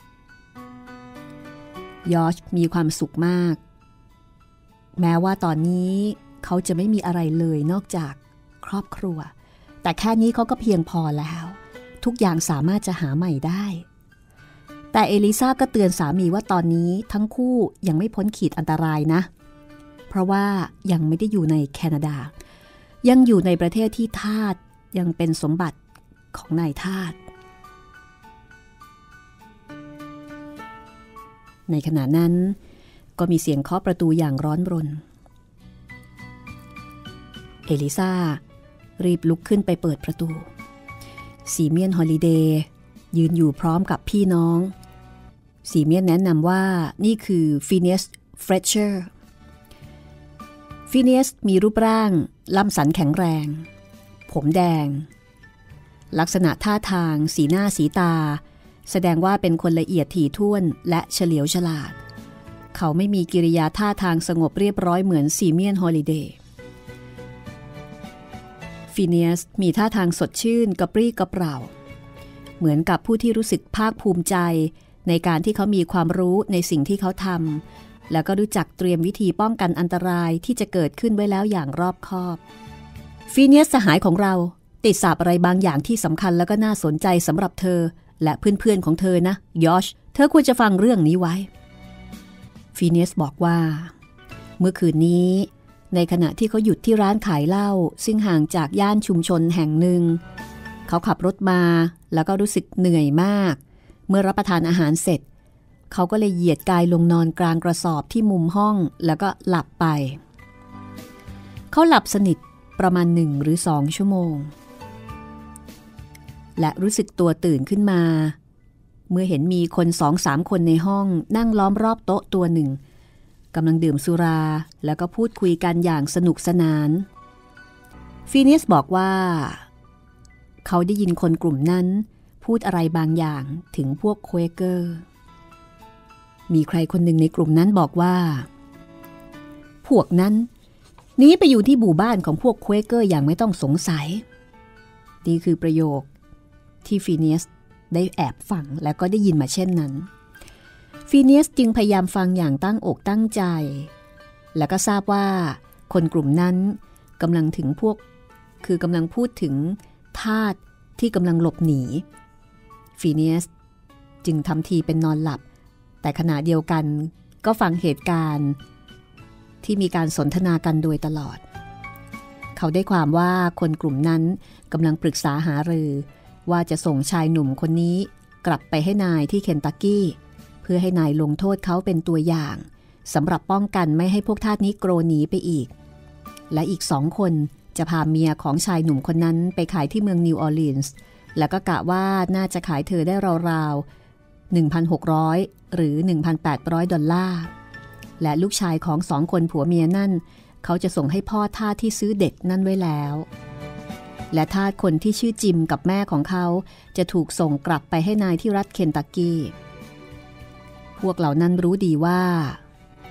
ยอชมีความสุขมากแม้ว่าตอนนี้เขาจะไม่มีอะไรเลยนอกจากครอบครัวแต่แค่นี้เขาก็เพียงพอแล้วทุกอย่างสามารถจะหาใหม่ได้แต่เอลิซาก็เตือนสามีว่าตอนนี้ทั้งคู่ยังไม่พ้นขีดอันตรายนะเพราะว่ายังไม่ได้อยู่ในแคนาดายังอยู่ในประเทศที่ทาสยังเป็นสมบัติของนายทาสในขณะนั้นก็มีเสียงเคาะประตูอย่างร้อนรนเอลิซารีบลุกขึ้นไปเปิดประตูซีเมียนฮอลิเดย์ยืนอยู่พร้อมกับพี่น้องซีเมียนแนะนำว่านี่คือฟีเนียสเฟรเชอร์ฟีเนียสมีรูปร่างล่ำสันแข็งแรงผมแดงลักษณะท่าทางสีหน้าสีตาแสดงว่าเป็นคนละเอียดถี่ถ้วนและเฉลียวฉลาดเขาไม่มีกิริยาท่าทางสงบเรียบร้อยเหมือนซีเมียนฮอลิเดย์ฟีเนียสมีท่าทางสดชื่นกระปรี้กระเปร่าเหมือนกับผู้ที่รู้สึกภาคภูมิใจในการที่เขามีความรู้ในสิ่งที่เขาทำแล้วก็รู้จักเตรียมวิธีป้องกันอันตรายที่จะเกิดขึ้นไว้แล้วอย่างรอบคอบฟีเนียสสหายของเราติดสาบอะไรบางอย่างที่สำคัญแล้วก็น่าสนใจสำหรับเธอและเพื่อนๆของเธอนะยอชเธอควรจะฟังเรื่องนี้ไว้ฟีเนียสบอกว่าเมื่อคืนนี้ในขณะที่เขาหยุดที่ร้านขายเหล้าซึ่งห่างจากย่านชุมชนแห่งหนึ่งเขาขับรถมาแล้วก็รู้สึกเหนื่อยมากเมื่อรับประทานอาหารเสร็จเขาก็เลยเหยียดกายลงนอนกลางกระสอบที่มุมห้องแล้วก็หลับไปเขาหลับสนิทประมาณ1 หรือ 2 ชั่วโมงและรู้สึกตัวตื่นขึ้นมาเมื่อเห็นมีคน 2-3 คนในห้องนั่งล้อมรอบโต๊ะตัวหนึ่งกำลังดื่มสุราแล้วก็พูดคุยกันอย่างสนุกสนานฟีเนียสบอกว่าเขาได้ยินคนกลุ่มนั้นพูดอะไรบางอย่างถึงพวกเควเกอร์มีใครคนหนึ่งในกลุ่มนั้นบอกว่าพวกนั้นหนีไปอยู่ที่หมู่บ้านของพวกเควเกอร์อย่างไม่ต้องสงสัยนี่คือประโยคที่ฟีเนียสได้แอบฟังแล้วก็ได้ยินมาเช่นนั้นฟีเนียสจึงพยายามฟังอย่างตั้งอกตั้งใจแล้วก็ทราบว่าคนกลุ่มนั้นกำลังพูดถึงทาสที่กำลังหลบหนีฟีเนียสจึงทำทีเป็นนอนหลับแต่ขณะเดียวกันก็ฟังเหตุการณ์ที่มีการสนทนากันโดยตลอดเขาได้ความว่าคนกลุ่มนั้นกำลังปรึกษาหารือว่าจะส่งชายหนุ่มคนนี้กลับไปให้นายที่เคนตักกี้เพื่อให้นายลงโทษเขาเป็นตัวอย่างสำหรับป้องกันไม่ให้พวกทาสนิโกรหนีไปอีกและอีก2 คนจะพาเมียของชายหนุ่มคนนั้นไปขายที่เมืองนิวออร์ลีนส์แล้วก็กะว่าน่าจะขายเธอได้ราวๆ 1,600 หรือ 1,800 ดอลลาร์และลูกชายของ2 คนผัวเมียนั่นเขาจะส่งให้พ่อทาสที่ซื้อเด็กนั่นไว้แล้วและทาสคนที่ชื่อจิมกับแม่ของเขาจะถูกส่งกลับไปให้นายที่รัฐเคนตักกี้พวกเหล่านั้นรู้ดีว่า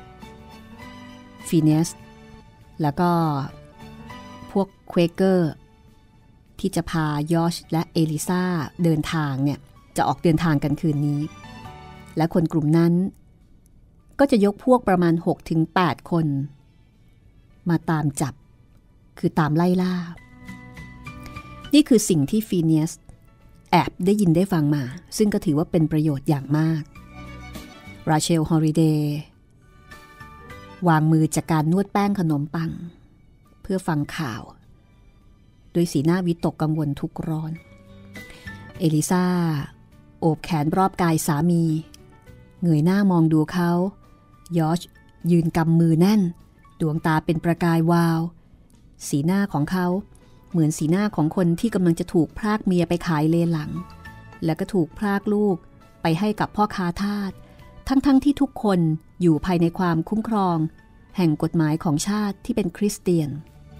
ฟีเนสแล้วก็พวกเควเกอร์ที่จะพายอชและเอลิซาเดินทางเนี่ยจะออกเดินทางกันคืนนี้และคนกลุ่มนั้นก็จะยกพวกประมาณ 6-8 คนมาตามจับคือตามไล่ล่านี่คือสิ่งที่ฟีเนียสแอบได้ยินได้ฟังมาซึ่งก็ถือว่าเป็นประโยชน์อย่างมากราเชลฮอริเดย์วางมือจากการนวดแป้งขนมปังเพื่อฟังข่าวโดยสีหน้าวิตกกังวลทุกข์ร้อนเอลิซาโอบแขนรอบกายสามีเงยหน้ามองดูเขายอชยืนกำมือแน่นดวงตาเป็นประกายวาวสีหน้าของเขาเหมือนสีหน้าของคนที่กำลังจะถูกพรากเมียไปขายเลหลังแล้วก็ถูกพรากลูกไปให้กับพ่อค้าทาสทั้งที่ทุกคนอยู่ภายในความคุ้มครองแห่งกฎหมายของชาติที่เป็นคริสเตียน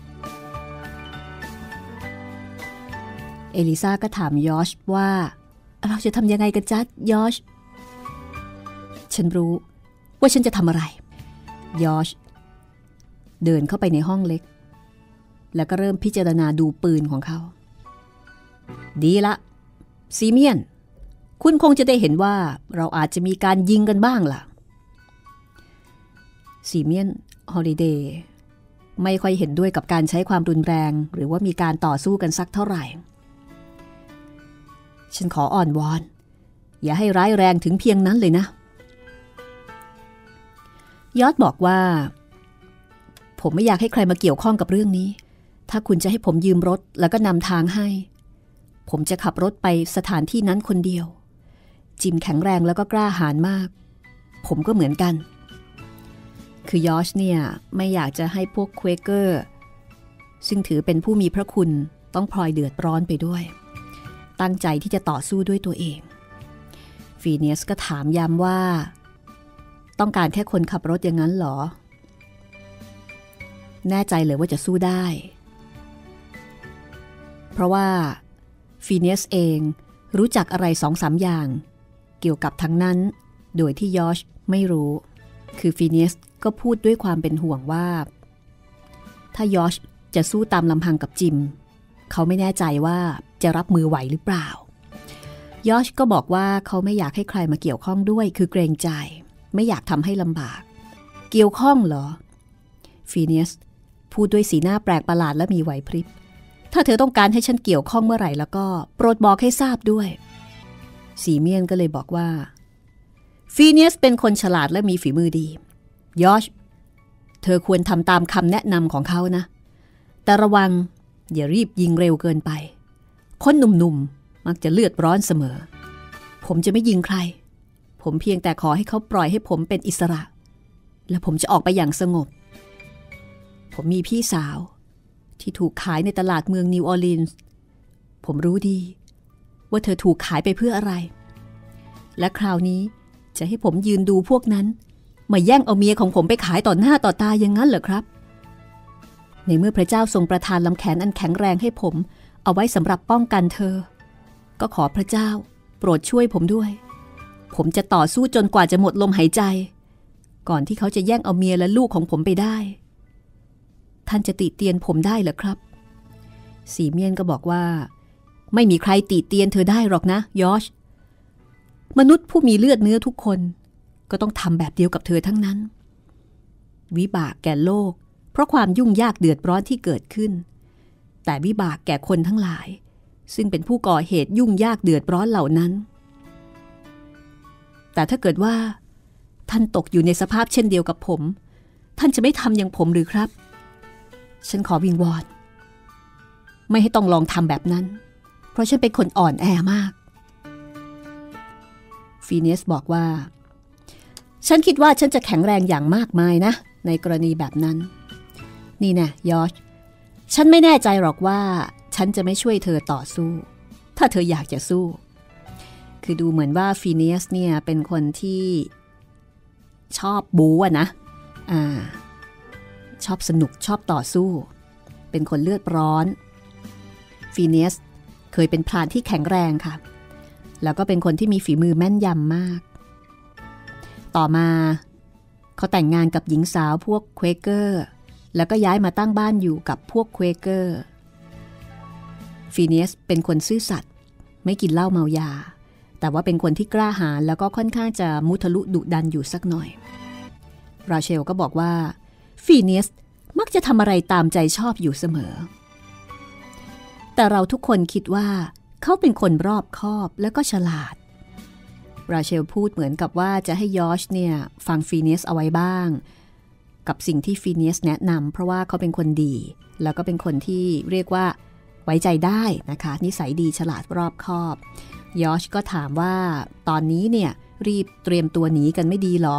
เอลิซาก็ถามยอชว่าเราจะทำยังไงกันจ๊ะยอชฉันรู้ว่าฉันจะทำอะไรยอชเดินเข้าไปในห้องเล็กแล้วก็เริ่มพิจารณาดูปืนของเขาดีละซีเมียนคุณคงจะได้เห็นว่าเราอาจจะมีการยิงกันบ้างล่ะซีเมียนฮอลิเดย์ไม่ค่อยเห็นด้วยกับการใช้ความรุนแรงหรือว่ามีการต่อสู้กันสักเท่าไหร่ฉันขออ้อนวอนอย่าให้ร้ายแรงถึงเพียงนั้นเลยนะยอดบอกว่าผมไม่อยากให้ใครมาเกี่ยวข้องกับเรื่องนี้ถ้าคุณจะให้ผมยืมรถแล้วก็นำทางให้ผมจะขับรถไปสถานที่นั้นคนเดียวจิมแข็งแรงแล้วก็กล้าหาญมากผมก็เหมือนกันคือยอชเนี่ยไม่อยากจะให้พวกเควเกอร์ซึ่งถือเป็นผู้มีพระคุณต้องพลอยเดือดร้อนไปด้วยตั้งใจที่จะต่อสู้ด้วยตัวเองฟีเนียสก็ถามย้ำว่าต้องการแค่คนขับรถอย่างนั้นเหรอแน่ใจเลยว่าจะสู้ได้เพราะว่าฟีเนียสเองรู้จักอะไร 2-3 อย่างเกี่ยวกับทั้งนั้นโดยที่ยอชไม่รู้คือฟีเนียสก็พูดด้วยความเป็นห่วงว่าถ้ายอชจะสู้ตามลำพังกับจิมเขาไม่แน่ใจว่าจะรับมือไหวหรือเปล่ายอชก็บอกว่าเขาไม่อยากให้ใครมาเกี่ยวข้องด้วยคือเกรงใจไม่อยากทำให้ลำบากเกี่ยวข้องเหรอฟีเนียสพูดด้วยสีหน้าแปลกประหลาดและมีไหวพริบถ้าเธอต้องการให้ฉันเกี่ยวข้องเมื่อไหร่แล้วก็โปรดบอกให้ทราบด้วยซีเมียนก็เลยบอกว่าฟีเนียสเป็นคนฉลาดและมีฝีมือดียอชเธอควรทำตามคำแนะนำของเขานะแต่ระวังอย่ารีบยิงเร็วเกินไปคนหนุ่มๆมักจะเลือดร้อนเสมอผมจะไม่ยิงใครผมเพียงแต่ขอให้เขาปล่อยให้ผมเป็นอิสระและผมจะออกไปอย่างสงบผมมีพี่สาวที่ถูกขายในตลาดเมืองนิวออร์ลีนส์ผมรู้ดีว่าเธอถูกขายไปเพื่ออะไรและคราวนี้จะให้ผมยืนดูพวกนั้นมาแย่งเอาเมียของผมไปขายต่อหน้าต่อตาอย่างนั้นเหรอครับในเมื่อพระเจ้าทรงประทานลำแขนอันแข็งแรงให้ผมเอาไว้สำหรับป้องกันเธอก็ขอพระเจ้าโปรดช่วยผมด้วยผมจะต่อสู้จนกว่าจะหมดลมหายใจก่อนที่เขาจะแย่งเอาเมียและลูกของผมไปได้ท่านจะติเตียนผมได้เหรอครับซีเมียนก็บอกว่าไม่มีใครติเตียนเธอได้หรอกนะยอชมนุษย์ผู้มีเลือดเนื้อทุกคนก็ต้องทำแบบเดียวกับเธอทั้งนั้นวิบากแก่โลกเพราะความยุ่งยากเดือดร้อนที่เกิดขึ้นแต่วิบากแก่คนทั้งหลายซึ่งเป็นผู้ก่อเหตุยุ่งยากเดือดร้อนเหล่านั้นแต่ถ้าเกิดว่าท่านตกอยู่ในสภาพเช่นเดียวกับผมท่านจะไม่ทำอย่างผมหรือครับฉันขอวิงวอนไม่ให้ต้องลองทำแบบนั้นเพราะฉันเป็นคนอ่อนแอมากฟีเนียสบอกว่าฉันคิดว่าฉันจะแข็งแรงอย่างมากมายนะในกรณีแบบนั้นนี่นะยอชฉันไม่แน่ใจหรอกว่าฉันจะไม่ช่วยเธอต่อสู้ถ้าเธออยากจะสู้คือดูเหมือนว่าฟีเนียสเนี่ยเป็นคนที่ชอบบู๊อะนะชอบสนุกชอบต่อสู้เป็นคนเลือดร้อนฟีเนียสเคยเป็นพรานที่แข็งแรงค่ะแล้วก็เป็นคนที่มีฝีมือแม่นยำมากต่อมาเขาแต่งงานกับหญิงสาวพวกเควเกอร์แล้วก็ย้ายมาตั้งบ้านอยู่กับพวกเควเกอร์ฟีเนียสเป็นคนซื่อสัตย์ไม่กินเหล้าเมายาแต่ว่าเป็นคนที่กล้าหาญแล้วก็ค่อนข้างจะมุทะลุดุดันอยู่สักหน่อยราเชลก็บอกว่าฟีเนียสมักจะทำอะไรตามใจชอบอยู่เสมอแต่เราทุกคนคิดว่าเขาเป็นคนรอบคอบและก็ฉลาดราเชลพูดเหมือนกับว่าจะให้ยอชเนี่ยฟังฟีเนียสเอาไว้บ้างกับสิ่งที่ฟีเนียสแนะนำเพราะว่าเขาเป็นคนดีแล้วก็เป็นคนที่เรียกว่าไว้ใจได้นะคะนิสัยดีฉลาดรอบคอบยอชก็ถามว่าตอนนี้เนี่ยรีบเตรียมตัวหนีกันไม่ดีหรอ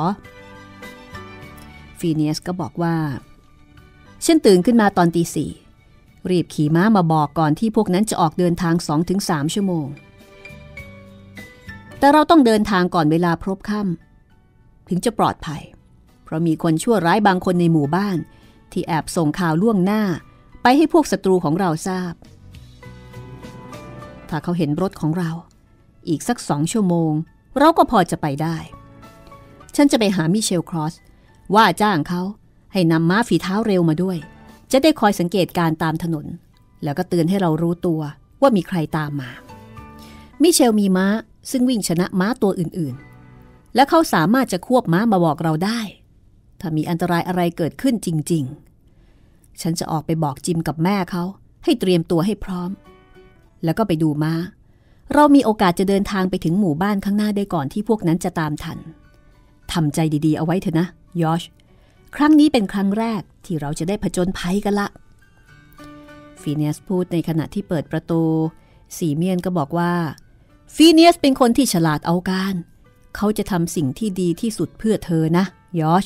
ฟีเนียสก็บอกว่าฉันตื่นขึ้นมาตอนตี 4รีบขี่ม้ามาบอกก่อนที่พวกนั้นจะออกเดินทาง 2-3 ชั่วโมงแต่เราต้องเดินทางก่อนเวลาพลบค่ำถึงจะปลอดภัยเพราะมีคนชั่วร้ายบางคนในหมู่บ้านที่แอบส่งข่าวล่วงหน้าไปให้พวกศัตรูของเราทราบถ้าเขาเห็นรถของเราอีกสัก2 ชั่วโมงเราก็พอจะไปได้ฉันจะไปหามิเชลครอสว่าจ้างเขาให้นำม้าฝีเท้าเร็วมาด้วยจะได้คอยสังเกตการตามถนนแล้วก็เตือนให้เรารู้ตัวว่ามีใครตามมามิเชลมีม้าซึ่งวิ่งชนะม้าตัวอื่นๆและเขาสามารถจะควบม้ามาบอกเราได้ถ้ามีอันตรายอะไรเกิดขึ้นจริงๆฉันจะออกไปบอกจิมกับแม่เขาให้เตรียมตัวให้พร้อมแล้วก็ไปดูม้าเรามีโอกาสจะเดินทางไปถึงหมู่บ้านข้างหน้าได้ก่อนที่พวกนั้นจะตามทันทำใจดีๆเอาไว้เถอะนะยอชครั้งนี้เป็นครั้งแรกที่เราจะได้ผจญภัยกันละฟีเนียสพูดในขณะที่เปิดประตูสีเมียนก็บอกว่าฟีเนียสเป็นคนที่ฉลาดเอาการเขาจะทำสิ่งที่ดีที่สุดเพื่อเธอนะยอช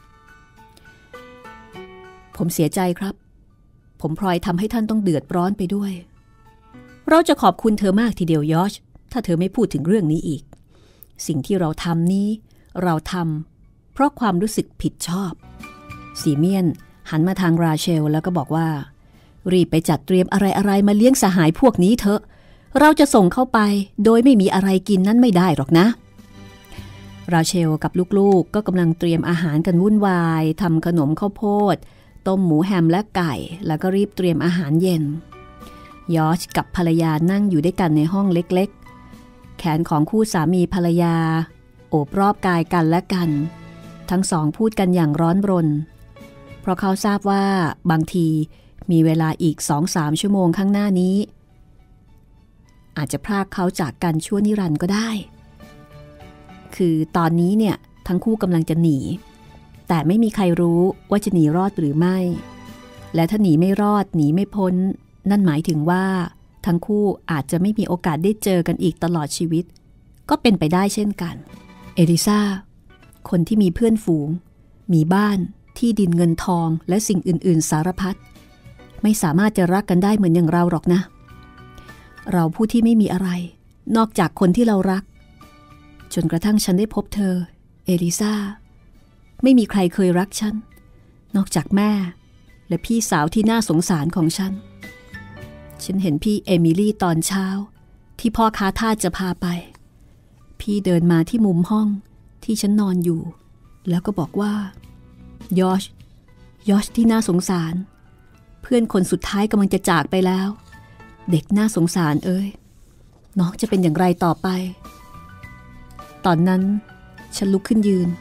ผมเสียใจครับผมพลอยทำให้ท่านต้องเดือดร้อนไปด้วยเราจะขอบคุณเธอมากทีเดียวยอชถ้าเธอไม่พูดถึงเรื่องนี้อีกสิ่งที่เราทำนี้เราทำเพราะความรู้สึกผิดชอบสีเมียนหันมาทางราเชลแล้วก็บอกว่ารีบไปจัดเตรียมอะไรๆมาเลี้ยงสหายพวกนี้เถอะเราจะส่งเข้าไปโดยไม่มีอะไรกินนั้นไม่ได้หรอกนะราเชลกับลูกๆก็กำลังเตรียมอาหารกันวุ่นวายทำขนมข้าวโพดต้มหมูแฮมและไก่แล้วก็รีบเตรียมอาหารเย็นยอชกับภรรยานั่งอยู่ด้วยกันในห้องเล็กๆแขนของคู่สามีภรรยาโอบรอบกายกันและกันทั้งสองพูดกันอย่างร้อนรนเพราะเขาทราบว่าบางทีมีเวลาอีก 2-3 ชั่วโมงข้างหน้านี้อาจจะพรากเขาจากกันชั่วนิรันดร์ก็ได้คือตอนนี้เนี่ยทั้งคู่กำลังจะหนีแต่ไม่มีใครรู้ว่าจะหนีรอดหรือไม่และถ้าหนีไม่รอดหนีไม่พ้นนั่นหมายถึงว่าทั้งคู่อาจจะไม่มีโอกาสได้เจอกันอีกตลอดชีวิตก็เป็นไปได้เช่นกันเอลิซาคนที่มีเพื่อนฝูงมีบ้านที่ดินเงินทองและสิ่งอื่นๆสารพัดไม่สามารถจะรักกันได้เหมือนอย่างเราหรอกนะเราผู้ที่ไม่มีอะไรนอกจากคนที่เรารักจนกระทั่งฉันได้พบเธอเอลิซาไม่มีใครเคยรักฉันนอกจากแม่และพี่สาวที่น่าสงสารของฉันเห็นพี่เอมิลี่ตอนเช้าที่พ่อค้าทาสจะพาไปพี่เดินมาที่มุมห้องที่ฉันนอนอยู่แล้วก็บอกว่ายอชที่น่าสงสารเพื่อนคนสุดท้ายกำลังจะจากไปแล้วเด็กน่าสงสารเอ้ยน้องจะเป็นอย่างไรต่อไปตอนนั้นฉันลุกขึ้นยืน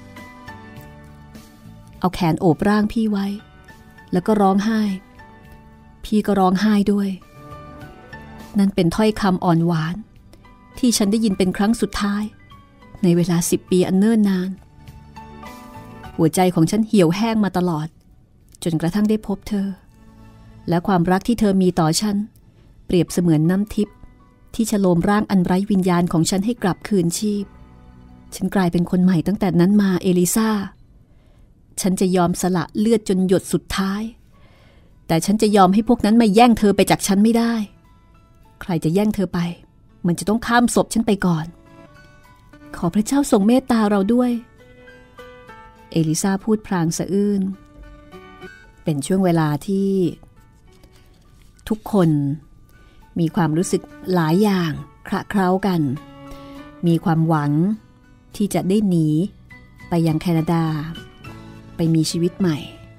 เอาแขนโอบร่างพี่ไว้แล้วก็ร้องไห้พี่ก็ร้องไห้ด้วยนั่นเป็นถ้อยคำอ่อนหวานที่ฉันได้ยินเป็นครั้งสุดท้ายในเวลา10 ปีอันเนิ่นนานหัวใจของฉันเหี่ยวแห้งมาตลอดจนกระทั่งได้พบเธอและความรักที่เธอมีต่อฉันเปรียบเสมือนน้ำทิพย์ที่ฉโลมร่างอันไร้วิญญาณของฉันให้กลับคืนชีพฉันกลายเป็นคนใหม่ตั้งแต่นั้นมาเอลิซาฉันจะยอมสละเลือดจนหยดสุดท้ายแต่ฉันจะยอมให้พวกนั้นมาแย่งเธอไปจากฉันไม่ได้ใครจะแย่งเธอไปมันจะต้องข้ามศพฉันไปก่อนขอพระเจ้าทรงเมตตาเราด้วยเอลิซาพูดพลางสะอื้นเป็นช่วงเวลาที่ทุกคนมีความรู้สึกหลายอย่างคละเคล้ากันมีความหวังที่จะได้หนีไปยังแคนาดาไปมีชีวิตใหม่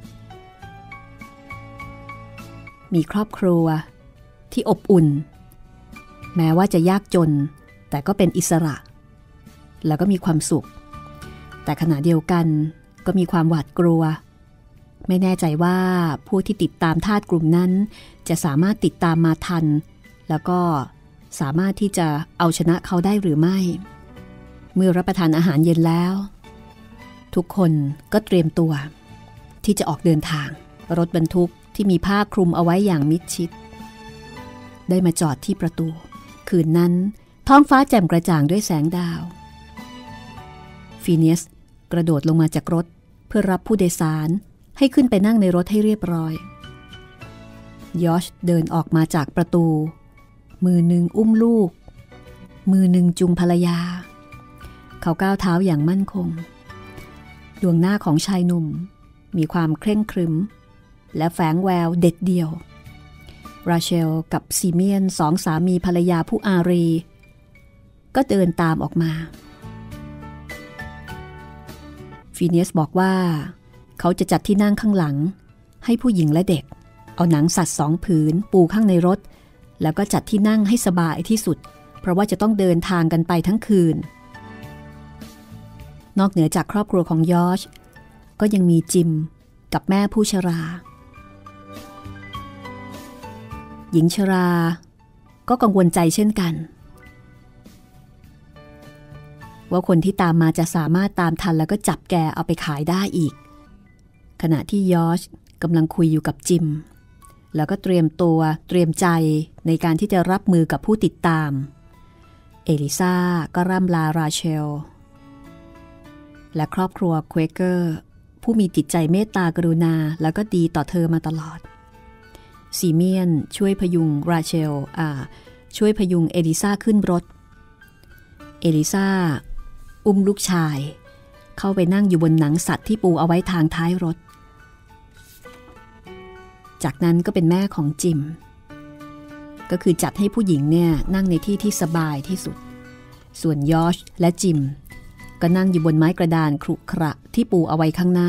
มีครอบครัวที่อบอุ่นแม้ว่าจะยากจนแต่ก็เป็นอิสระแล้วก็มีความสุขแต่ขณะเดียวกันก็มีความหวาดกลัวไม่แน่ใจว่าผู้ที่ติดตามทาสกลุ่มนั้นจะสามารถติดตามมาทันแล้วก็สามารถที่จะเอาชนะเขาได้หรือไม่เมื่อรับประทานอาหารเย็นแล้วทุกคนก็เตรียมตัวที่จะออกเดินทางรถบรรทุกที่มีผ้าคลุมเอาไว้อย่างมิดชิดได้มาจอดที่ประตูคืนนั้นท้องฟ้าแจ่มกระจ่างด้วยแสงดาวฟีเนียสกระโดดลงมาจากรถเพื่อรับผู้โดยสารให้ขึ้นไปนั่งในรถให้เรียบร้อยยอชเดินออกมาจากประตูมือหนึ่งอุ้มลูกมือหนึ่งจุงภรรยาเขาก้าวเท้าอย่างมั่นคงดวงหน้าของชายหนุ่มมีความเคร่งครึมและแฝงแววเด็ดเดี่ยวราเชลกับซีเมียนสองสามีภรรยาผู้อารีก็เดินตามออกมาฟีเนียสบอกว่าเขาจะจัดที่นั่งข้างหลังให้ผู้หญิงและเด็กเอาหนังสัตว์2 ผืนปูข้างในรถแล้วก็จัดที่นั่งให้สบายที่สุดเพราะว่าจะต้องเดินทางกันไปทั้งคืนนอกเหนือจากครอบครัวของยอชก็ยังมีจิมกับแม่ผู้ชราหญิงชราก็กังวลใจเช่นกันว่าคนที่ตามมาจะสามารถตามทันแล้วก็จับแกเอาไปขายได้อีกขณะที่ยอชกำลังคุยอยู่กับจิมแล้วก็เตรียมตัวเตรียมใจในการที่จะรับมือกับผู้ติดตามเอลิซาก็ร่ำลาราเชลและครอบครัวเควเกอร์ผู้มีจิตใจเมตตากรุณาแล้วก็ดีต่อเธอมาตลอดซีเมียนช่วยพยุงราเชลช่วยพยุงเอลิซาขึ้นรถเอลิซาอุ้มลูกชายเข้าไปนั่งอยู่บนหนังสัตว์ที่ปูเอาไว้ทางท้ายรถจากนั้นก็เป็นแม่ของจิมก็คือจัดให้ผู้หญิงเนี่ยนั่งในที่ที่สบายที่สุดส่วนยอชและจิมก็นั่งอยู่บนไม้กระดานขรุขระที่ปูเอาไว้ข้างหน้า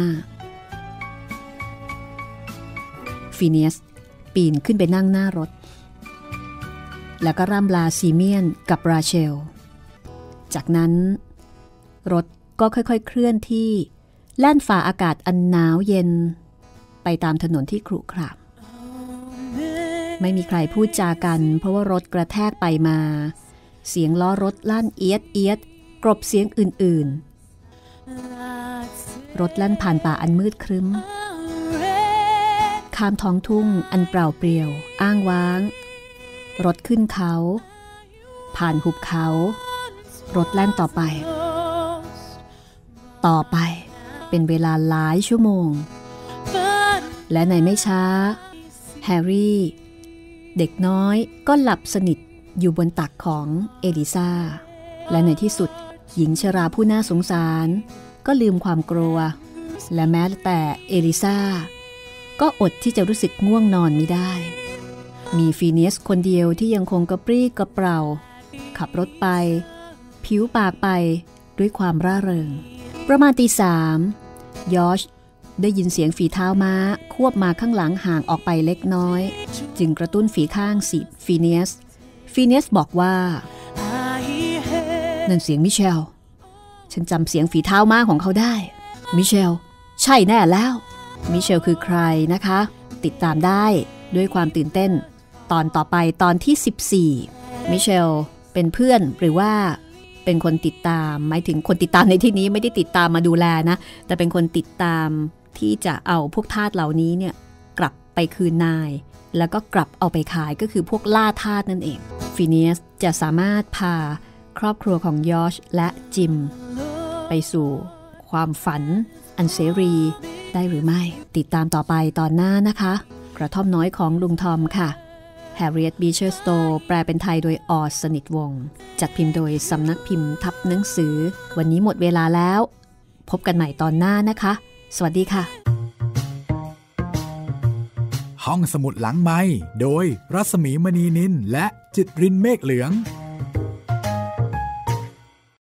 ฟีเนียสปีนขึ้นไปนั่งหน้ารถแล้วก็ร่ำลาซีเมียนกับราเชลจากนั้นรถก็ค่อยๆเคลื่อนที่แล่นฝ่าอากาศอันหนาวเย็นไปตามถนนที่ขรุขระไม่มีใครพูดจากันเพราะว่ารถกระแทกไปมาเสียงล้อรถลั่นเอียดเอียดกลบเสียงอื่นๆรถลั่นผ่านป่าอันมืดครึ้มข้ามท้องทุ่งอันเปล่าเปลี่ยวอ้างว้างรถขึ้นเขาผ่านหุบเขารถแล่นต่อไปเป็นเวลาหลายชั่วโมงและในไม่ช้าแฮร์รี่เด็กน้อยก็หลับสนิทอยู่บนตักของเอลิซาและในที่สุดหญิงชราผู้น่าสงสารก็ลืมความกลัวและแม้แต่เอลิซาก็อดที่จะรู้สึกง่วงนอนไม่ได้มีฟีเนียสคนเดียวที่ยังคงกระปรี้กระเปร่าขับรถไปผิวปากไปด้วยความร่าเริงประมาณ 3:00 ยอชได้ยินเสียงฝีเท้าม้าควบมาข้างหลังห่างออกไปเล็กน้อยจึงกระตุ้นฝีข้างฟีเนียสบอกว่านั่นเสียงมิเชลฉันจำเสียงฝีเท้าม้าของเขาได้มิเชลใช่แน่แล้วมิเชลคือใครนะคะติดตามได้ด้วยความตื่นเต้นตอนต่อไปตอนที่14มิเชลเป็นเพื่อนหรือว่าเป็นคนติดตามหมายถึงคนติดตามในที่นี้ไม่ได้ติดตามมาดูแลนะแต่เป็นคนติดตามที่จะเอาพวกทาสเหล่านี้เนี่ยกลับไปคืนนายแล้วก็กลับเอาไปขายก็คือพวกล่าทาสนั่นเองฟีเนียสจะสามารถพาครอบครัวของยอชและจิมไปสู่ความฝันอันเสรีได้หรือไม่ติดตามต่อไปตอนหน้านะคะกระท่อมน้อยของลุงทอมค่ะHarriet Beecher Stowe แปลเป็นไทยโดยอ.สนิทวงศ์จัดพิมพ์โดยสำนักพิมพ์ทับหนังสือวันนี้หมดเวลาแล้วพบกันใหม่ตอนหน้านะคะสวัสดีค่ะห้องสมุดหลังไมค์โดยรัศมีมณีนินและจิตรินเมฆเหลือง